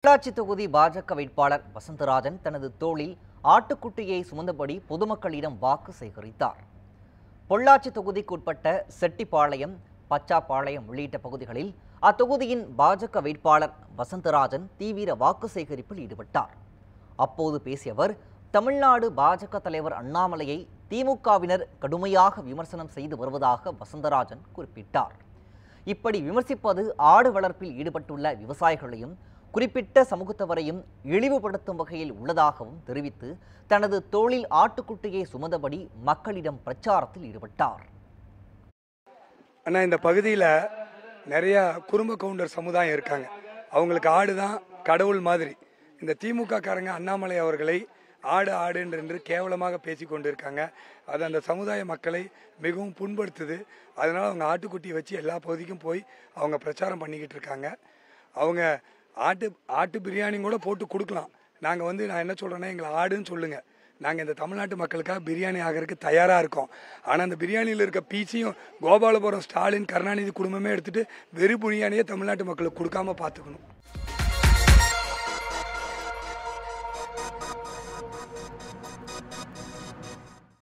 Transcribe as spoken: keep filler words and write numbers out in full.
பொள்ளாச்சி தொகுதி பாஜக வேட்பாளர் வசந்தராஜன் தனது தோளில் ஆட்டுக்குட்டியை சுமந்தபடி பொதுமக்களிடம் வாக்கு சேகரித்தார். பொள்ளாச்சி தொகுதிக்குட்பட்ட செட்டிப்பாளையம், பச்சாப்பாளையம் உள்ளிட்ட பகுதிகளில் அத்தொகுதியின் பாஜக வேட்பாளர் வசந்தராஜன் தீவிர வாக்கு சேகரிப்பில் ஈடுபட்டார். அப்போது பேசிய அவர், தமிழ்நாடு பாஜக தலைவர் அண்ணாமலையை திமுகவினர் கடுமையாக விமர்சனம் செய்து வருவதாக வசந்தராஜன் குறிப்பிட்டார். இப்படி விமர்சிப்பது ஆடு வளர்ப்பில் ஈடுபட்டுள்ள விவசாயிகளையும் குறிப்பிட்ட சமூகத்தவரையும் இழிவுபடுத்தும் வகையில் உள்ளதாகவும் தெரிவித்து தனது தோளில் ஆட்டுக்குட்டியை சுமந்தபடி மக்களிடம் பிரச்சாரத்தில் ஈடுபட்டார். அண்ணா, இந்த பகுதியில் நிறைய குறும்ப கவுண்டர் சமுதாயம் இருக்காங்க. அவங்களுக்கு ஆடு தான் கடவுள் மாதிரி. இந்த திமுக காரங்க அண்ணாமலை அவர்களை ஆடு ஆடு என்று கேவலமாக பேசி கொண்டு இருக்காங்க. அது அந்த சமுதாய மக்களை மிகவும் புண்படுத்துது. அதனால் அவங்க ஆட்டுக்குட்டியை வச்சு எல்லா பகுதிக்கும் போய் அவங்க பிரச்சாரம் பண்ணிக்கிட்டு இருக்காங்க. அவங்க ஆட்டு ஆட்டு பிரியாணி கூட போட்டு கொடுக்கலாம். நாங்கள் வந்து நான் என்ன சொல்கிறேன்னா, எங்களை ஆடுன்னு சொல்லுங்கள், நாங்கள் இந்த தமிழ்நாட்டு மக்களுக்காக பிரியாணி ஆகிறதுக்கு தயாராக இருக்கோம். ஆனால் அந்த பிரியாணியில் இருக்க பீஸையும் கோபாலபுரம் ஸ்டாலின் கருணாநிதி குடும்பமே எடுத்துகிட்டு வெறும் பிரியாணியை தமிழ்நாட்டு மக்களுக்கு கொடுக்காம பார்த்துக்கணும்.